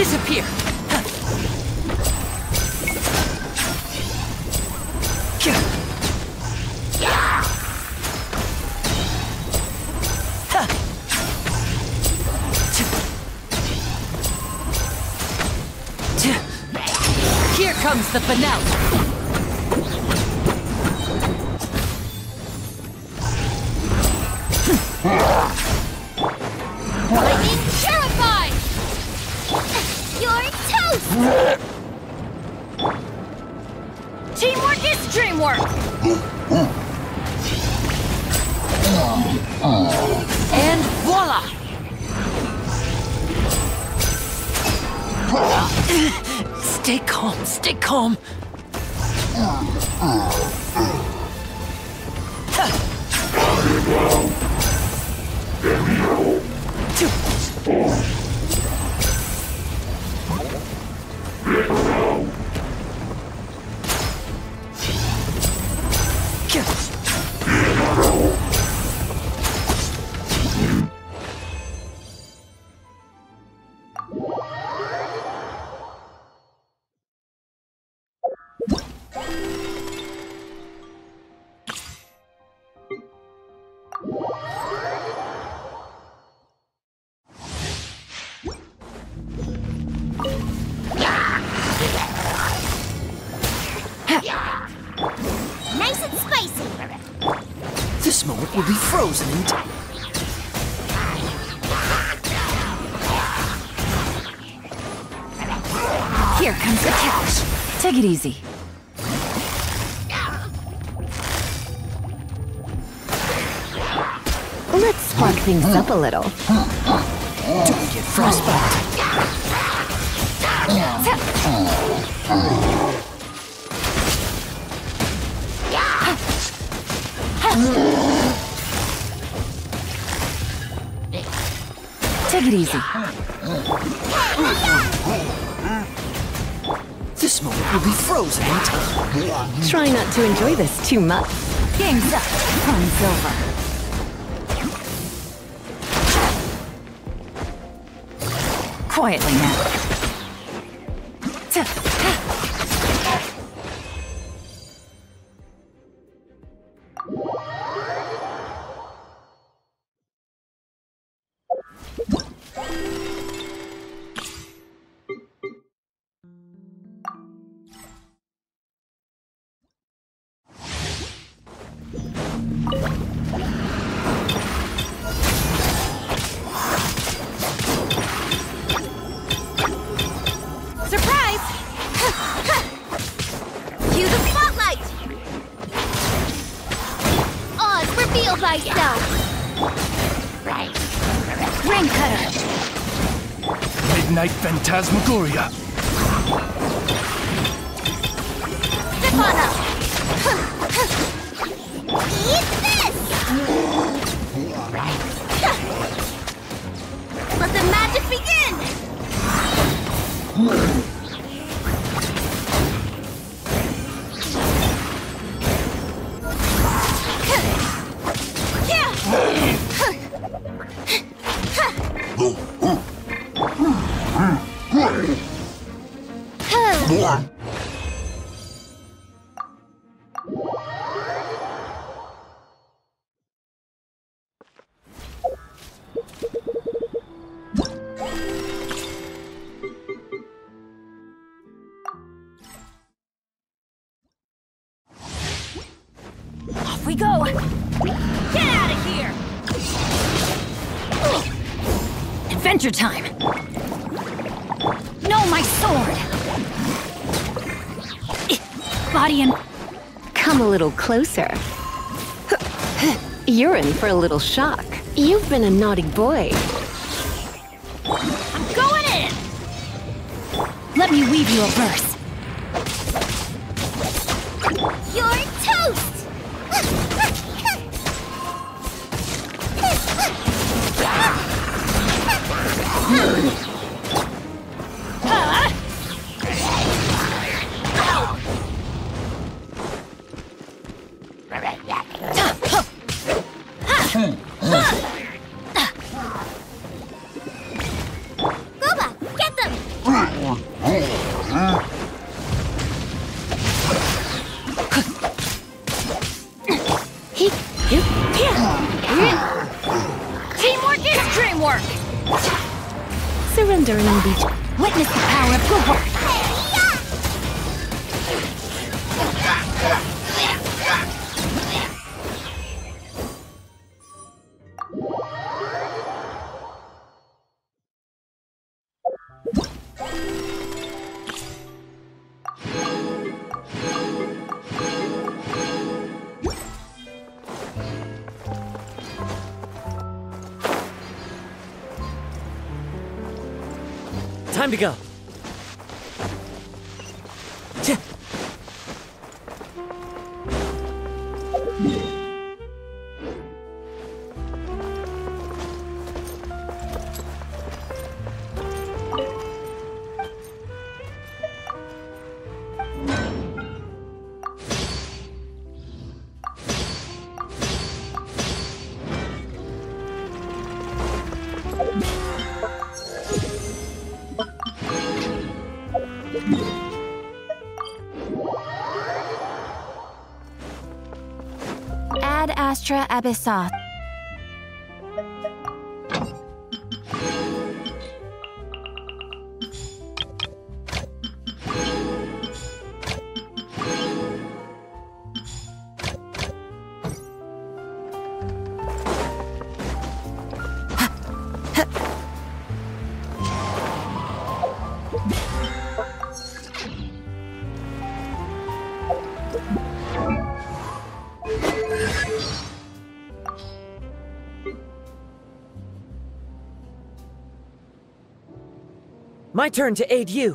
Disappear! Here comes the finale! Lightning terrified! You're toast! Teamwork is dreamwork! And voila! Stay calm, stay calm. Nice and spicy! This moment will be frozen in time. Here comes the catch. Take it easy. Let's spark things up a little. Don't get frostbite. Take it easy. This moment will be frozen in time. Try not to enjoy this too much. Game's up. Fun's over. Quietly now. Surprise! Cue the spotlight! Oz, reveal thyself! Ring cutter! Midnight Phantasmagoria. Stefana! Eat this! Let the magic begin! Off we go. Get out of here! Adventure time. No, my sword. Body and... Come a little closer. You're in for a little shock. You've been a naughty boy. I'm going in! Let me weave you a verse. You're toast! Boba, get them! work! Surrendering beach. Witness the power of good work! Time to go. Ad Astra Abyssoth. My turn to aid you.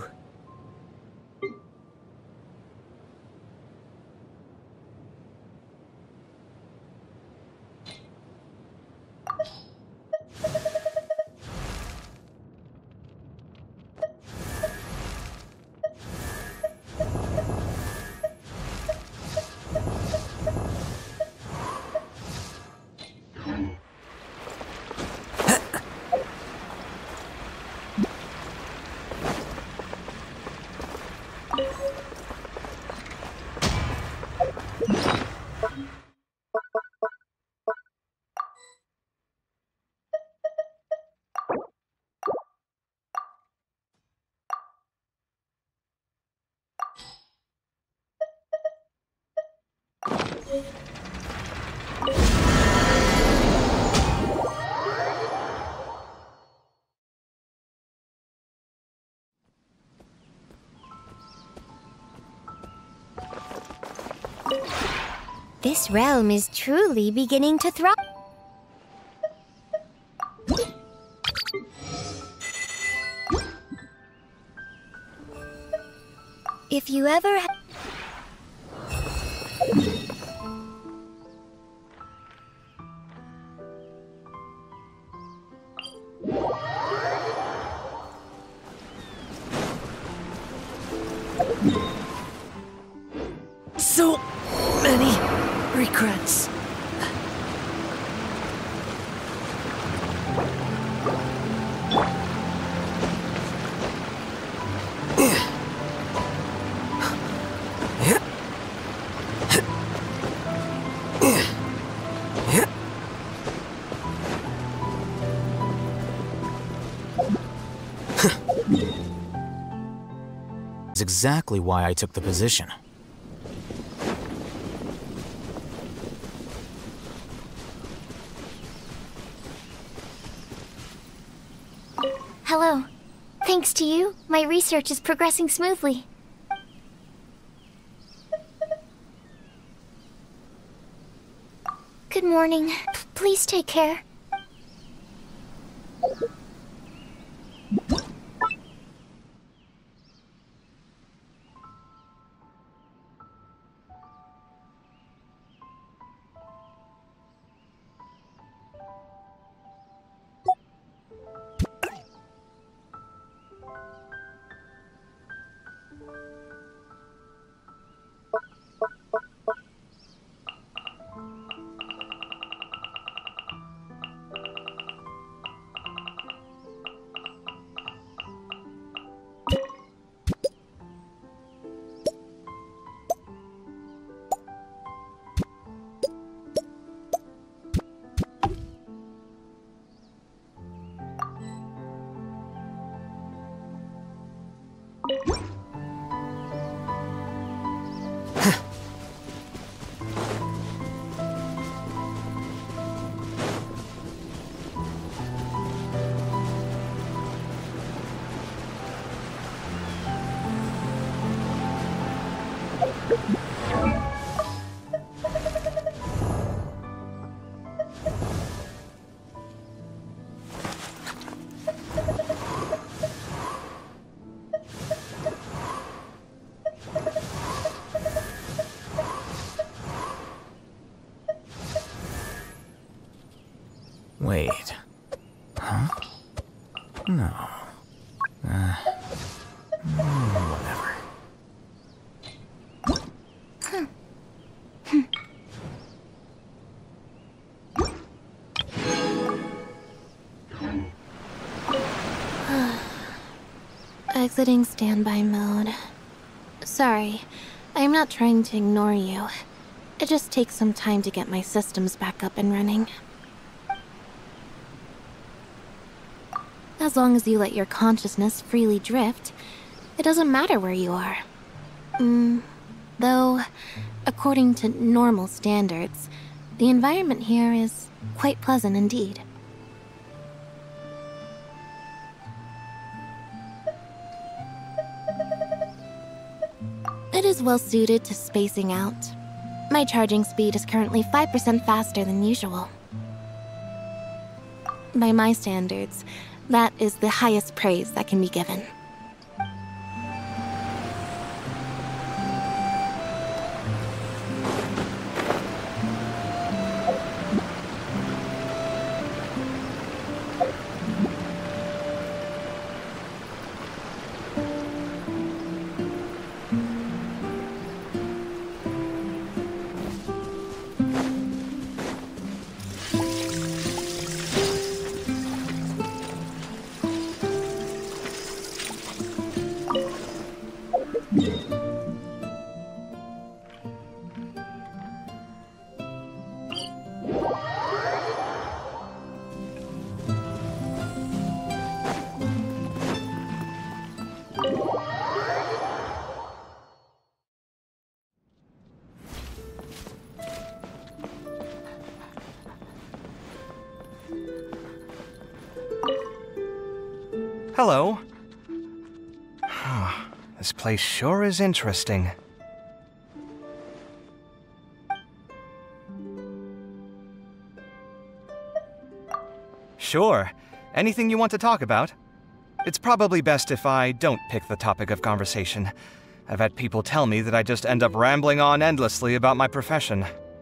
This realm is truly beginning to thrive. If you ever So many regrets. That's exactly why I took the position. Hello. Thanks to you, my research is progressing smoothly. Good morning. Please take care. No. Whatever. Exiting standby mode. Sorry, I'm not trying to ignore you. It just takes some time to get my systems back up and running. As long as you let your consciousness freely drift, it doesn't matter where you are. Though, according to normal standards, the environment here is quite pleasant indeed. It is well suited to spacing out. My charging speed is currently 5% faster than usual. By my standards, that is the highest praise that can be given. Hello. This place sure is interesting. Sure. Anything you want to talk about? It's probably best if I don't pick the topic of conversation. I've had people tell me that I just end up rambling on endlessly about my profession.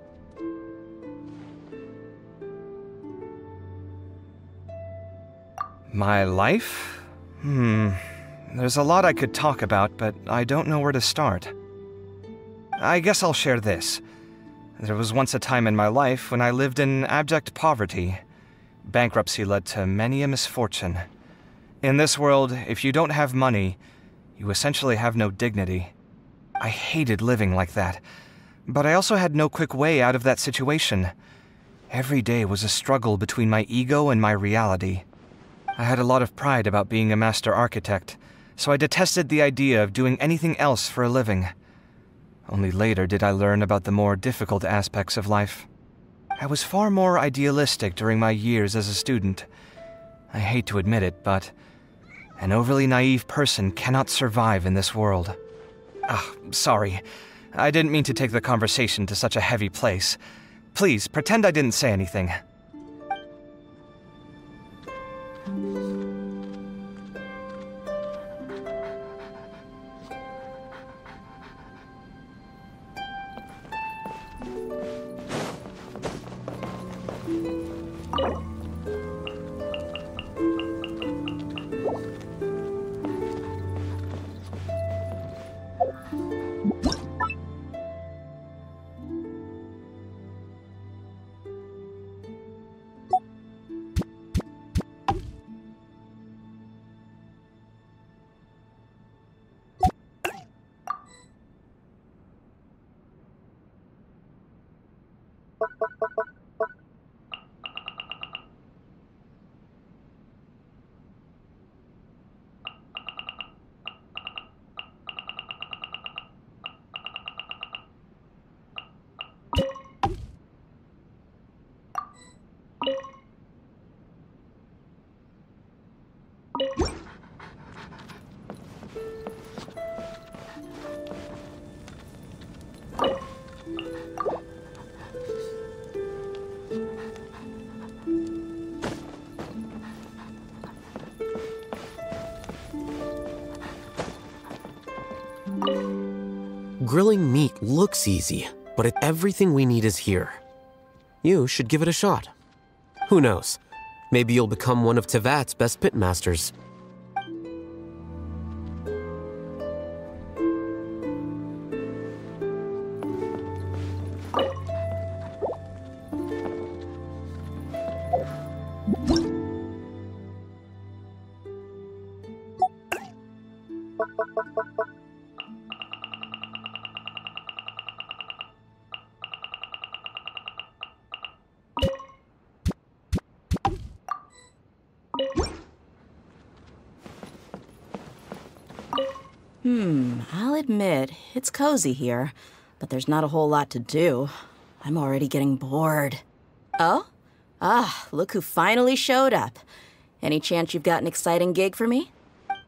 My life? There's a lot I could talk about, but I don't know where to start. I guess I'll share this. There was once a time in my life when I lived in abject poverty. Bankruptcy led to many a misfortune. In this world, if you don't have money, you essentially have no dignity. I hated living like that, but I also had no quick way out of that situation. Every day was a struggle between my ego and my reality. I had a lot of pride about being a master architect, so I detested the idea of doing anything else for a living. Only later did I learn about the more difficult aspects of life. I was far more idealistic during my years as a student. I hate to admit it, but an overly naive person cannot survive in this world. Sorry. I didn't mean to take the conversation to such a heavy place. Please, pretend I didn't say anything. Grilling meat looks easy, but everything we need is here. You should give it a shot. Who knows? Maybe you'll become one of Tevat's best pitmasters. I'll admit, it's cozy here, but there's not a whole lot to do. I'm already getting bored. Oh? Ah, look who finally showed up. Any chance you've got an exciting gig for me?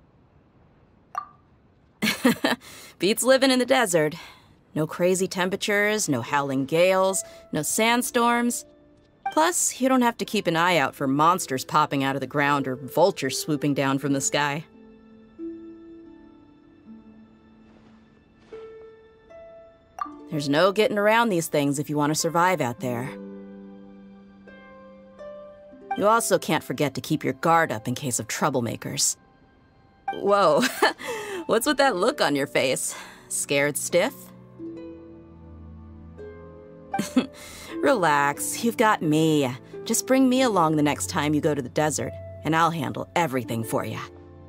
Beats living in the desert. No crazy temperatures, no howling gales, no sandstorms. Plus, you don't have to keep an eye out for monsters popping out of the ground or vultures swooping down from the sky. There's no getting around these things if you want to survive out there. You also can't forget to keep your guard up in case of troublemakers. Whoa, what's with that look on your face? Scared stiff? Relax, you've got me. Just bring me along the next time you go to the desert, and I'll handle everything for you.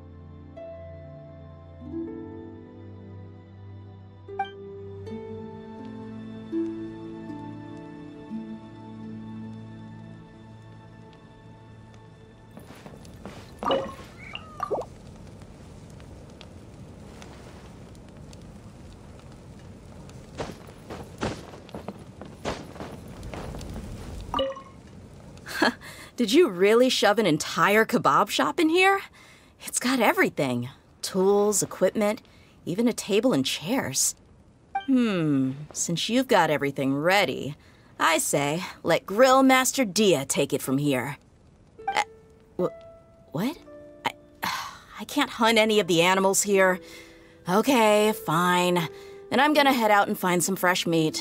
Did you really shove an entire kebab shop in here? It's got everything. Tools, equipment, even a table and chairs. Since you've got everything ready, I say, let Grill Master Dia take it from here. What? I can't hunt any of the animals here. Okay, fine. Then I'm gonna head out and find some fresh meat.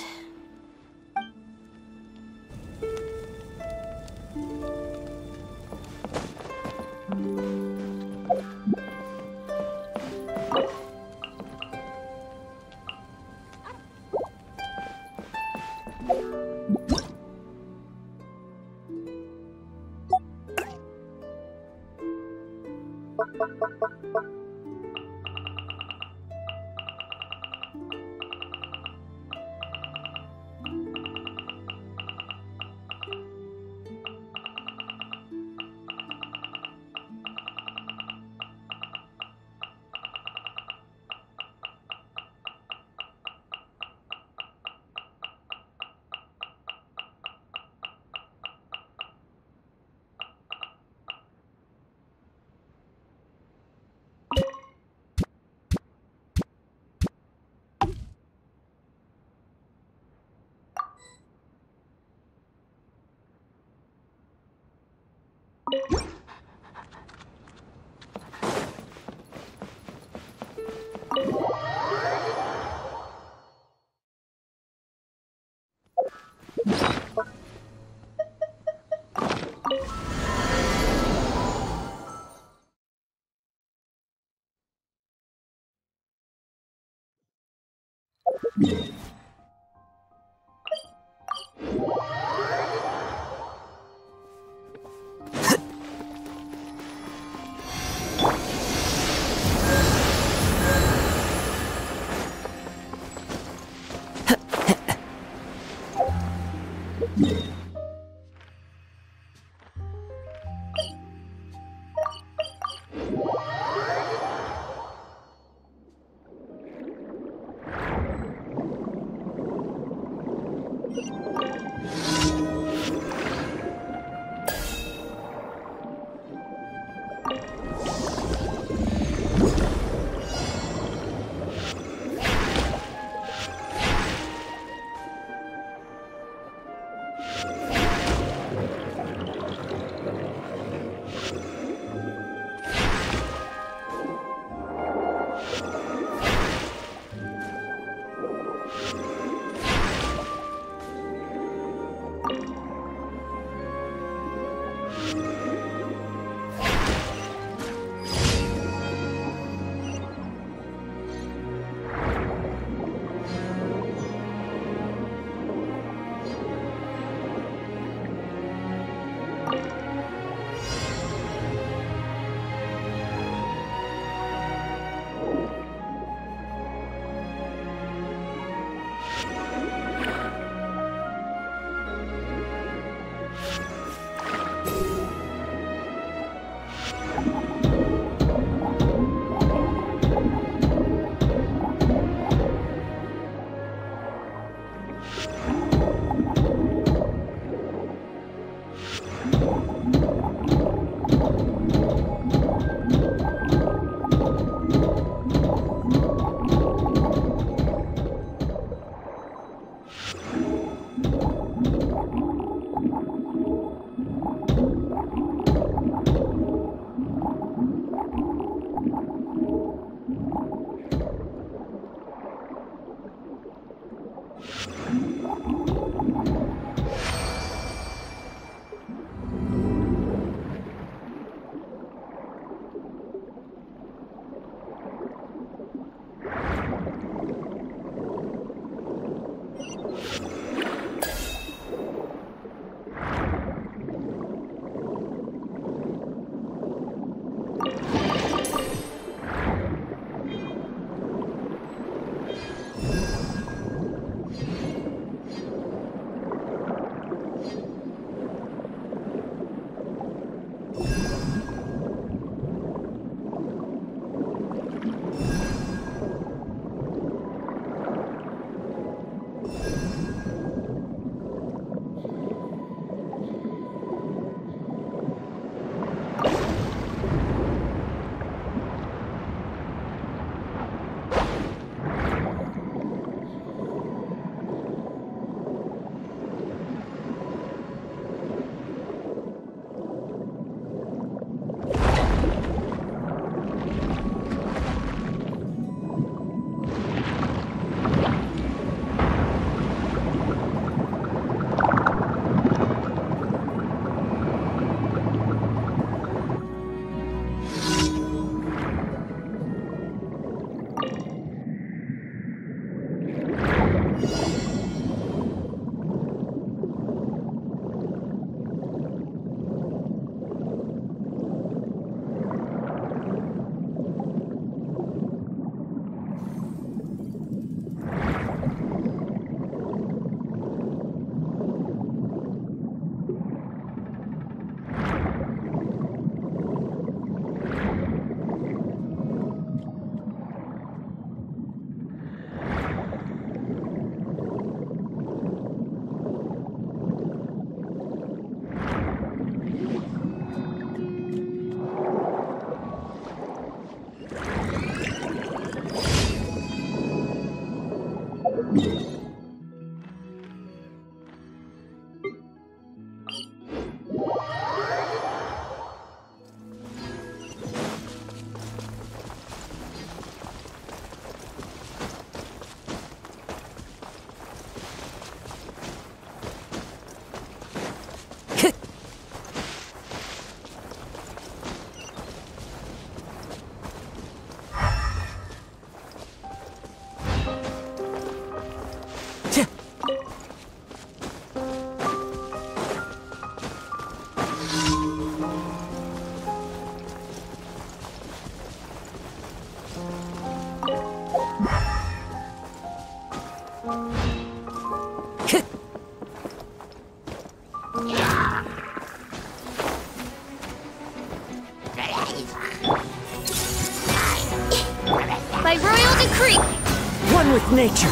By royal decree! One with nature.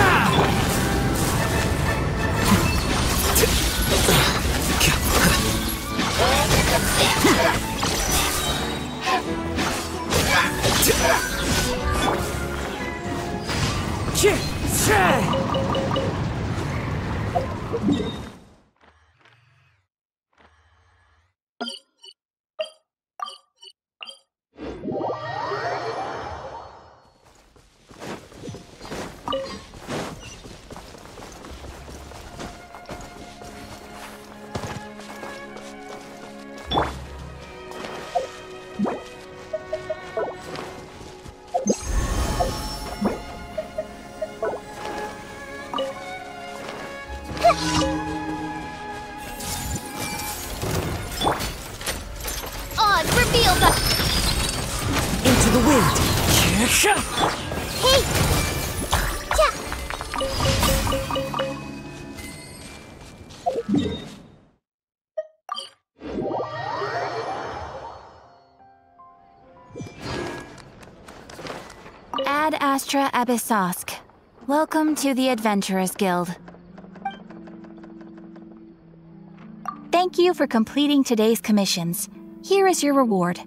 On, reveal the... Into the wind. Hey! Ad Astra Abyssosk. Welcome to the Adventurers Guild. Thank you for completing today's commissions. Here is your reward.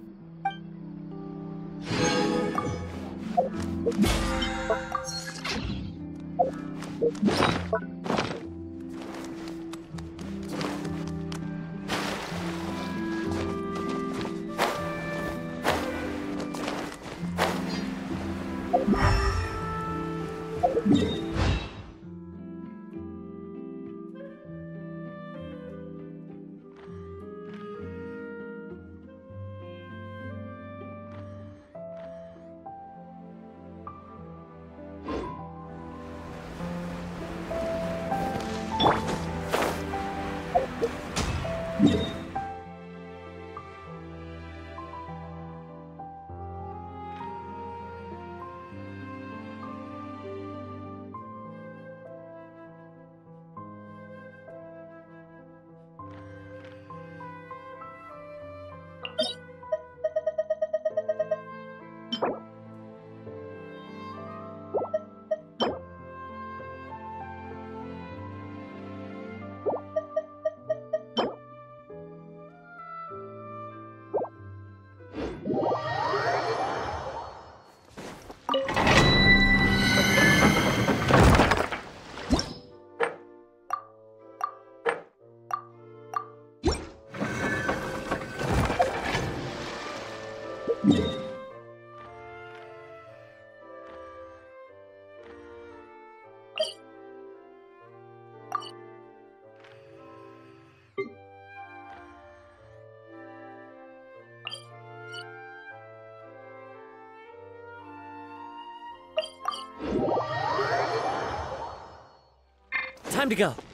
Time to go.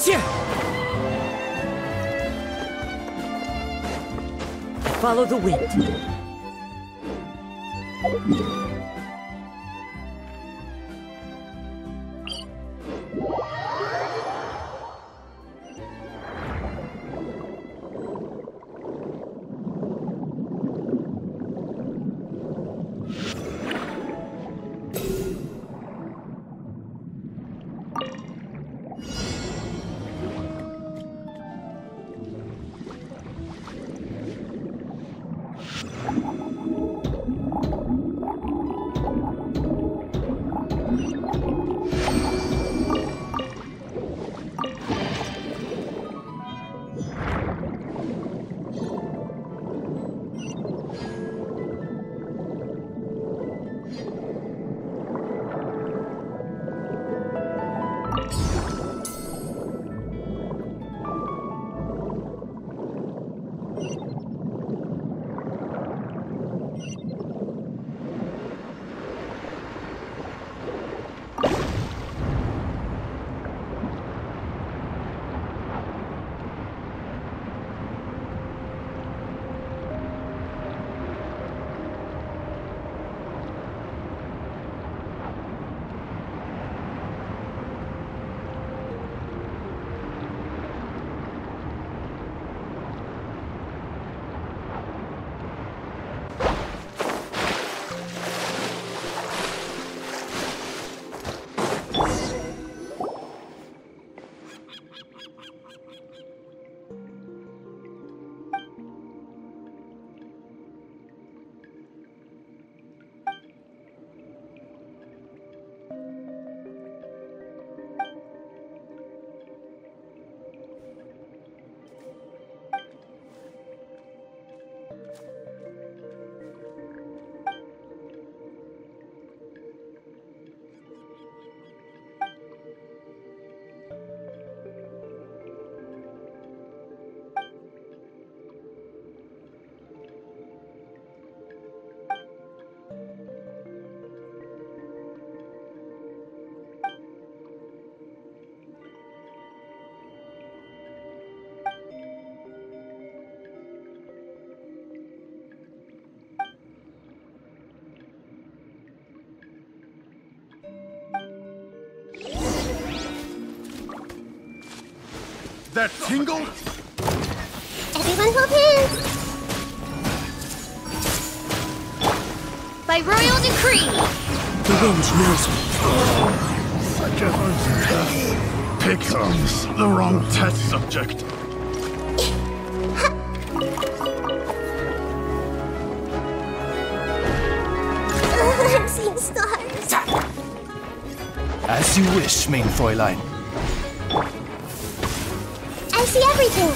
Follow the wind. That tingle? Everyone hold hands! By royal decree! The wind knows me. Such a hunter. Becomes the wrong test subject. I'm seeing stars. As you wish, main Fräulein. I see everything.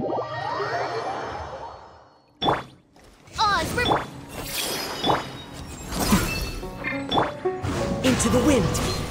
Oz, we're... Into the wind!